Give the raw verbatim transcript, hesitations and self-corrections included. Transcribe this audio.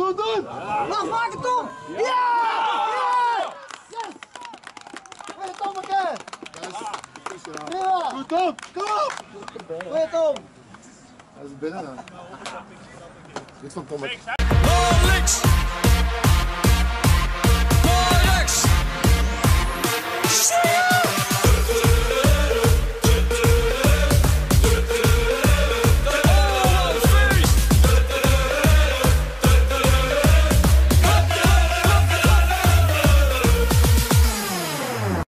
doen, doen! Wacht, maak het Tom! Ja! Ja! Yes! Goeie Tommeke! Prima! Goed Tom, kom op! Goeie Tom! Hij is binnen dan. Dit van Tom. Links!